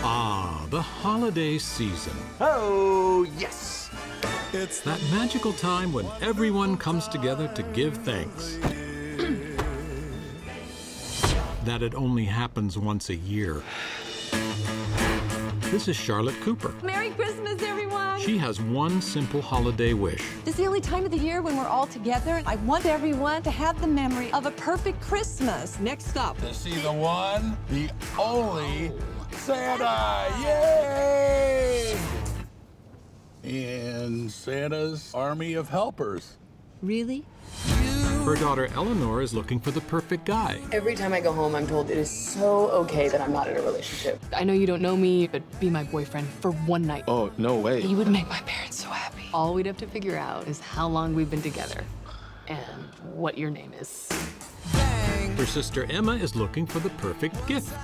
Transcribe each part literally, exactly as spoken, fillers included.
Ah, the holiday season. Oh, yes! It's that magical time when everyone comes together to give thanks. That it only happens once a year. This is Charlotte Cooper. Merry Christmas, everyone! She has one simple holiday wish. This is the only time of the year when we're all together. I want everyone to have the memory of a perfect Christmas. Next up. To see the one, the only Santa! Yay! In Santa's army of helpers. Really? Her daughter Eleanor is looking for the perfect guy. Every time I go home, I'm told it is so okay that I'm not in a relationship. I know you don't know me, but be my boyfriend for one night. Oh, no way. You would make my parents so happy. All we'd have to figure out is how long we've been together and what your name is. Her sister Emma is looking for the perfect gift.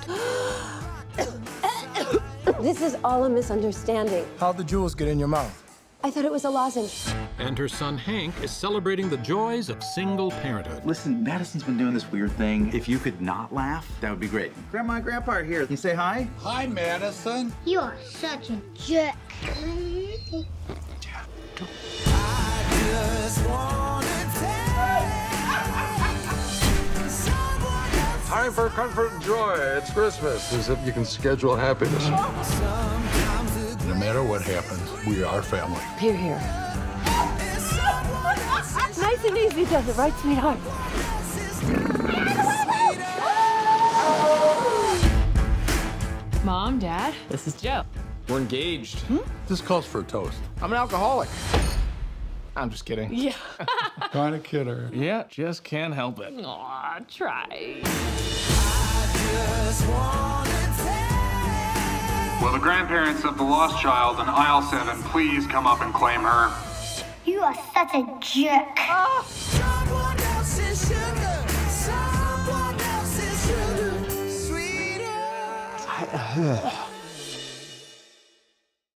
This is all a misunderstanding. How'd the jewels get in your mouth? I thought it was a lozenge. And her son Hank is celebrating the joys of single parenthood. Listen, Madison's been doing this weird thing. If you could not laugh, that would be great. Grandma and Grandpa are here. Can you say hi? Hi, Madison. You are such a jerk. Time for comfort and joy. It's Christmas, as if you can schedule happiness. No matter what happens, we are family. Here, here. Nice and easy does it, right, sweetheart? Mom, Dad, this is Joe. We're engaged. Hmm? This calls for a toast. I'm an alcoholic. I'm just kidding. Yeah. Kind of kidder. Yeah, just can't help it. Aw, try. Will the grandparents of the lost child in aisle seven please come up and claim her? You are such a jerk. Oh. I, uh,